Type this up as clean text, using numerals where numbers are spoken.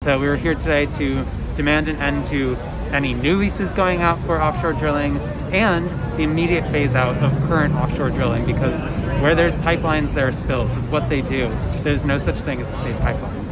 So we were here today to demand an end to any new leases going out for offshore drilling and the immediate phase out of current offshore drilling, because where there's pipelines, there are spills. It's what they do. There's no such thing as a safe pipeline.